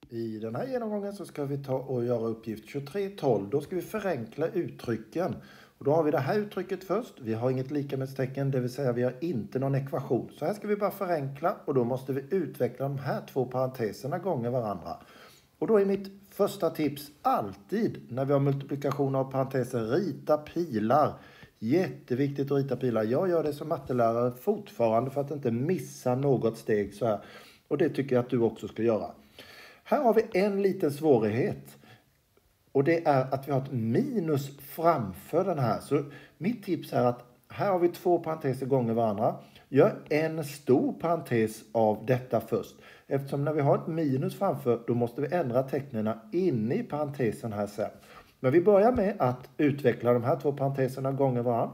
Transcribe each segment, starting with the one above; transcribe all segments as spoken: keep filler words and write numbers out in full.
I den här genomgången så ska vi ta och göra uppgift tjugotre tolv. Då ska vi förenkla uttrycken. Och då har vi det här uttrycket först. Vi har inget likamätstecken, det vill säga vi har inte någon ekvation. Så här ska vi bara förenkla och då måste vi utveckla de här två parenteserna gånger varandra. Och då är mitt första tips alltid när vi har multiplikation av parenteser, rita pilar. Jätteviktigt att rita pilar. Jag gör det som mattelärare fortfarande för att inte missa något steg så här. Och det tycker jag att du också ska göra. Här har vi en liten svårighet. Och det är att vi har ett minus framför den här. Så mitt tips är att här har vi två parenteser gånger varandra. Gör en stor parentes av detta först. Eftersom när vi har ett minus framför, då måste vi ändra tecknen inne i parentesen här sen. Men vi börjar med att utveckla de här två parenteserna gånger varandra.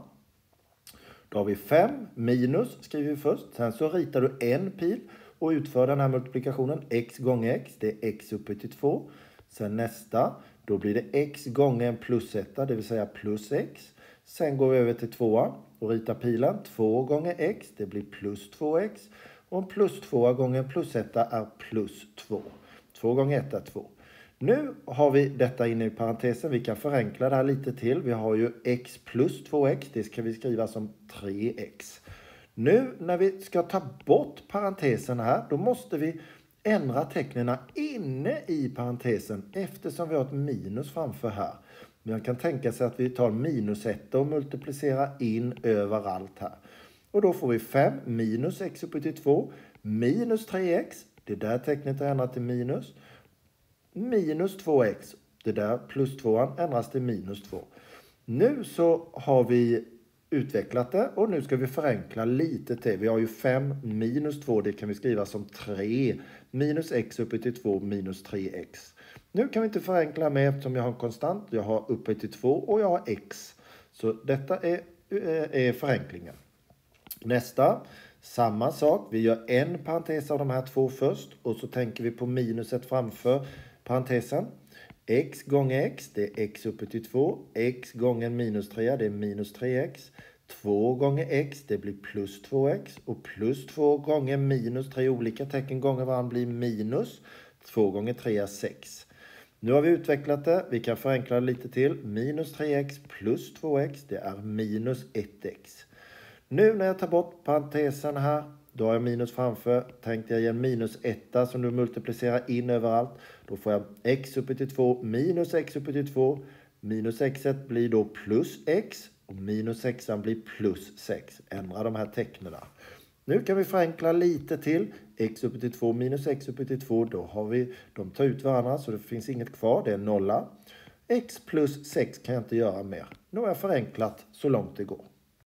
Då har vi fem minus skriver vi först. Sen så ritar du en pil och utför den här multiplikationen. X gånger x, det är x upphöjt till två. Sen nästa, då blir det x gånger en plus ett, det vill säga plus x. Sen går vi över till tvåan och ritar pilen. två gånger x, det blir plus två x. Och en plus två gånger en plus ett är plus två. två gånger ett är två. Nu har vi detta inne i parentesen. Vi kan förenkla det här lite till. Vi har ju x plus två x. Det ska vi skriva som tre x. Nu när vi ska ta bort parentesen här, då måste vi ändra tecknen inne i parentesen eftersom vi har ett minus framför här. Man kan tänka sig att vi tar minus ett och multiplicerar in överallt här. Och då får vi fem minus x upphöjt till två minus tre x. Det där tecknet är ändrat till minus. Minus två x. Det där plus två ändras till minus två. Nu så har vi utvecklat det och nu ska vi förenkla lite till. Vi har ju fem minus två, det kan vi skriva som tre. Minus x upphöjt till två minus tre x. Nu kan vi inte förenkla med eftersom jag har en konstant. Jag har upphöjt till två och jag har x. Så detta är, är förenklingen. Nästa, samma sak. Vi gör en parentes av de här två först och så tänker vi på minuset framför parentesen. X gånger x, det är x upphöjt till två. X gånger minus tre, det är minus tre x. två gånger x, det blir plus två x. Och plus två gånger minus tre olika tecken gånger varandra blir minus. två gånger tre är sex. Nu har vi utvecklat det. Vi kan förenkla det lite till. Minus tre x plus två x, det är minus ett x. Nu när jag tar bort parentesen här, då har jag minus framför. Tänkte jag ge en minus ett som du multiplicerar in överallt. Då får jag x upphöjt till två minus x upphöjt till två. Minus x blir då plus x och minus sex blir plus sex. Ändra de här tecknen. Nu kan vi förenkla lite till. X upphöjt till två minus x upphöjt till två. Då har vi, de tar ut varandra så det finns inget kvar. Det är nolla. X plus sex kan jag inte göra mer. Nu har jag förenklat så långt det går.